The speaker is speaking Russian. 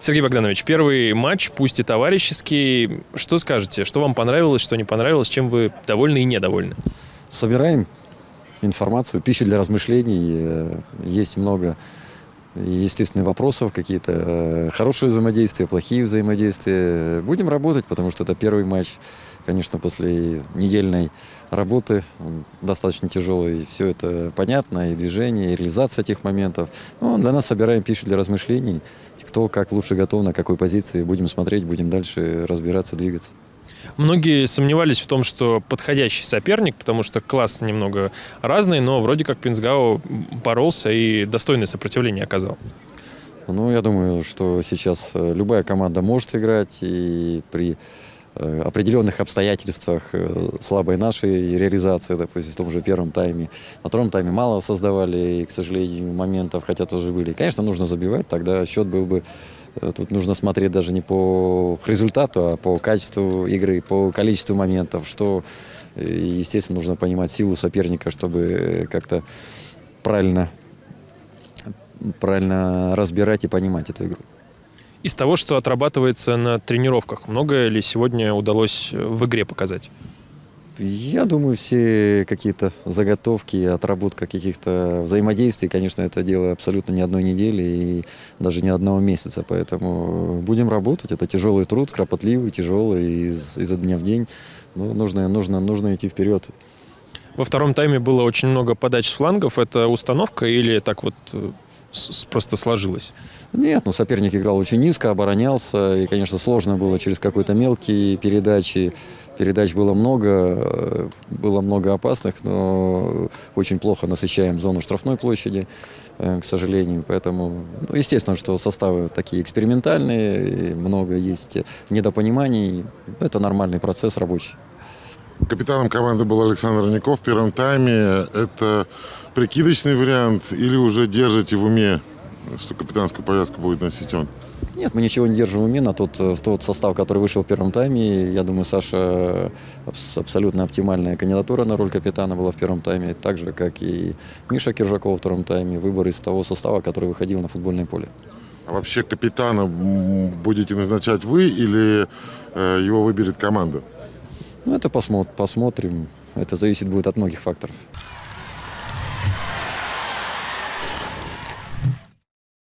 Сергей Богданович, первый матч, пусть и товарищеский. Что скажете? Что вам понравилось, что не понравилось? Чем вы довольны и недовольны? Собираем информацию, пищу для размышлений. Есть много, естественно, вопросов, какие-то хорошие взаимодействия, плохие взаимодействия. Будем работать, потому что это первый матч. Конечно, после недельной работы, достаточно тяжелый, все это понятно, и движение, и реализация этих моментов. Но для нас собираем пищу для размышлений. Кто как лучше готов, на какой позиции. Будем смотреть, будем дальше разбираться, двигаться. Многие сомневались в том, что подходящий соперник, потому что класс немного разный, но вроде как Пинсгао боролся и достойное сопротивление оказал. Ну, я думаю, что сейчас любая команда может играть, и при определенных обстоятельствах слабой нашей реализации, допустим, в том же первом тайме. На втором тайме мало создавали, и, к сожалению, моментов, хотя тоже были. Конечно, нужно забивать, тогда счет был бы... Тут нужно смотреть даже не по результату, а по качеству игры, по количеству моментов, что, естественно, нужно понимать силу соперника, чтобы как-то правильно разбирать и понимать эту игру. Из того, что отрабатывается на тренировках, многое ли сегодня удалось в игре показать? Я думаю, все какие-то заготовки, отработка каких-то взаимодействий, конечно, это дело абсолютно не одной недели и даже не одного месяца. Поэтому будем работать. Это тяжелый труд, кропотливый, тяжелый, изо дня в день. Но нужно идти вперед. Во втором тайме было очень много подач с флангов. Это установка или так вот просто сложилось? Нет, соперник играл очень низко, оборонялся. И, конечно, сложно было через какие-то мелкие передачи. Передач было много опасных, но очень плохо насыщаем зону штрафной площади, к сожалению. Поэтому, естественно, что составы такие экспериментальные, много есть недопониманий. Это нормальный процесс рабочий. Капитаном команды был Александр Ников в первом тайме. Это прикидочный вариант или уже держите в уме, что капитанскую повязку будет носить он? Нет, мы ничего не держим в уме на тот состав, который вышел в первом тайме. Я думаю, Саша абсолютно оптимальная кандидатура на роль капитана была в первом тайме. Так же, как и Миша Киржаков во втором тайме. Выбор из того состава, который выходил на футбольное поле. А вообще капитана будете назначать вы или его выберет команда? Это посмотрим. Это зависит будет от многих факторов.